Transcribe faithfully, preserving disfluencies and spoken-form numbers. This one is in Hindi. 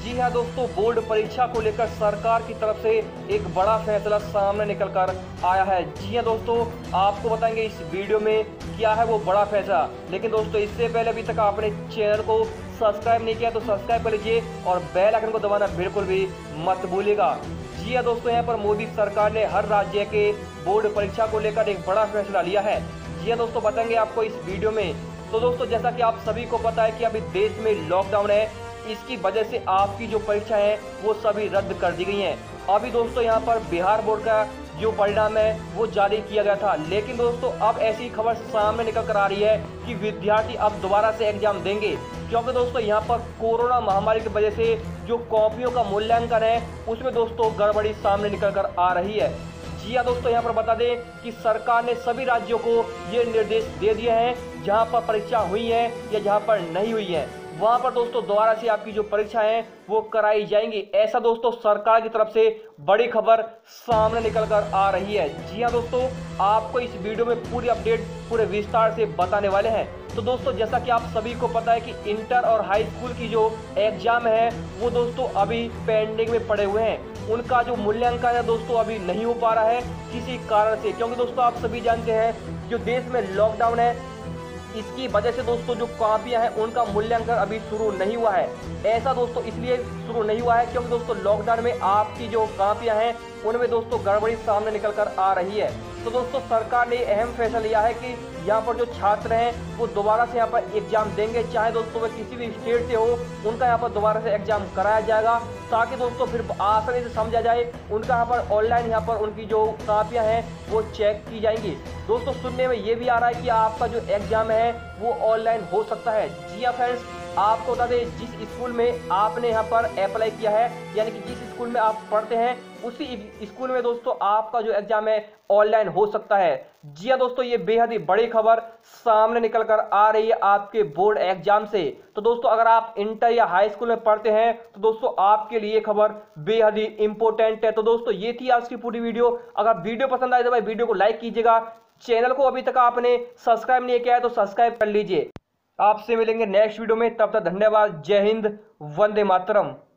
जी हाँ दोस्तों, बोर्ड परीक्षा को लेकर सरकार की तरफ से एक बड़ा फैसला सामने निकल कर आया है। जी हाँ दोस्तों, आपको बताएंगे इस वीडियो में क्या है वो बड़ा फैसला। लेकिन दोस्तों, इससे पहले अभी तक आपने चैनल को सब्सक्राइब नहीं किया तो सब्सक्राइब कर लीजिए और बेल आइकन को दबाना बिल्कुल भी मत भूलिएगा। जी हाँ दोस्तों, यहाँ पर मोदी सरकार ने हर राज्य के बोर्ड परीक्षा को लेकर एक बड़ा फैसला लिया है। जी हाँ दोस्तों, बताएंगे आपको इस वीडियो में। तो दोस्तों, जैसा कि आप सभी को पता है कि अभी देश में लॉकडाउन है, इसकी वजह से आपकी जो परीक्षा है वो सभी रद्द कर दी गई हैं। अभी दोस्तों यहाँ पर बिहार बोर्ड का जो परिणाम है वो जारी किया गया था, लेकिन दोस्तों अब ऐसी खबर सामने निकल कर आ रही है कि विद्यार्थी अब दोबारा से एग्जाम देंगे, क्योंकि दोस्तों यहाँ पर कोरोना महामारी की वजह से जो कॉपियों का मूल्यांकन है उसमें दोस्तों गड़बड़ी सामने निकल कर आ रही है। जी हाँ दोस्तों, यहाँ पर बता दें कि सरकार ने सभी राज्यों को ये निर्देश दे दिए हैं, जहाँ पर परीक्षा हुई है या जहाँ पर नहीं हुई है वहाँ पर दोस्तों दोबारा से आपकी जो परीक्षा है वो कराई जाएंगी। ऐसा दोस्तों सरकार की तरफ से बड़ी खबर सामने निकल कर आ रही है। जी हाँ दोस्तों, आपको इस वीडियो में पूरी अपडेट पूरे विस्तार से बताने वाले हैं। तो दोस्तों, जैसा कि आप सभी को पता है कि इंटर और हाई स्कूल की जो एग्जाम है वो दोस्तों अभी पेंडिंग में पड़े हुए हैं। उनका जो मूल्यांकन है दोस्तों अभी नहीं हो पा रहा है किसी कारण से, क्योंकि दोस्तों आप सभी जानते हैं जो देश में लॉकडाउन है इसकी वजह से दोस्तों जो कॉपियां हैं उनका मूल्यांकन अभी शुरू नहीं हुआ है। ऐसा दोस्तों इसलिए शुरू नहीं हुआ है क्योंकि दोस्तों लॉकडाउन में आपकी जो कॉपियां हैं उनमें दोस्तों गड़बड़ी सामने निकल कर आ रही है। तो दोस्तों सरकार ने अहम फैसला लिया है कि यहाँ पर जो छात्र हैं वो दोबारा से यहाँ पर एग्जाम देंगे, चाहे दोस्तों वे किसी भी स्टेट से हो उनका यहाँ पर दोबारा से एग्जाम कराया जाएगा, ताकि दोस्तों फिर आसानी से समझा जाए। उनका यहाँ पर ऑनलाइन यहाँ पर उनकी जो कॉपियाँ हैं वो चेक की जाएंगी। दोस्तों सुनने में ये भी आ रहा है कि आपका जो एग्जाम है वो ऑनलाइन हो सकता है। जी हाँ फ्रेंड्स, आपको बता दें जिस स्कूल में आपने यहाँ पर अप्लाई किया है, यानी कि जिस स्कूल में आप पढ़ते हैं उसी स्कूल में दोस्तों आपका जो एग्जाम है ऑनलाइन हो सकता है। जी हाँ दोस्तों, ये बेहद ही बड़ी खबर सामने निकल कर आ रही है आपके बोर्ड एग्जाम से। तो दोस्तों अगर आप इंटर या हाई स्कूल में पढ़ते हैं तो दोस्तों आपके लिए खबर बेहद ही इंपॉर्टेंट है। तो दोस्तों ये थी आज की पूरी वीडियो। अगर वीडियो पसंद आए तो भाई वीडियो को लाइक कीजिएगा, चैनल को अभी तक आपने सब्सक्राइब नहीं किया है तो सब्सक्राइब कर लीजिए। आपसे मिलेंगे नेक्स्ट वीडियो में, तब तक धन्यवाद। जय हिंद, वंदे मातरम।